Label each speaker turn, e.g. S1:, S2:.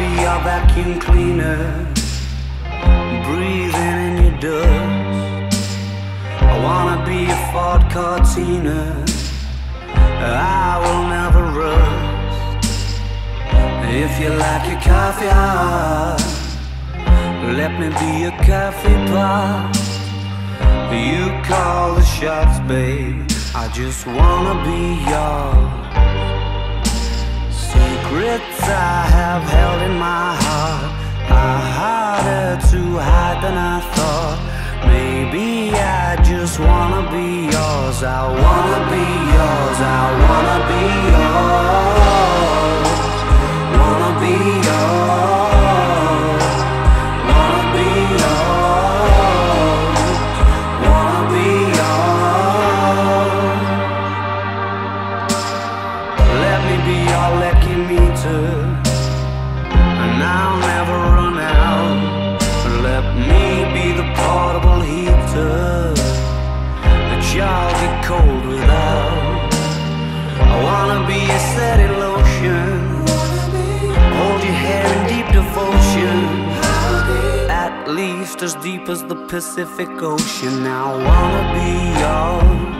S1: be your vacuum cleaner, breathing in your dust. I wanna be a Ford Cortina, I will never rust. If you like your coffee hot, let me be your coffee pot. You call the shots, babe, I just wanna be yours. Secrets I have held in my heart are harder to hide than I thought. Maybe I just wanna be yours. I wanna be yours. I wanna be yours. Wanna be yours. Wanna be yours. Wanna be yours. Let me be your lucky meter, and I'll never run out. Let me be the portable heater that y'all get cold without. I wanna be a steady lotion, hold your hair in deep devotion, at least as deep as the Pacific Ocean. I wanna be yours.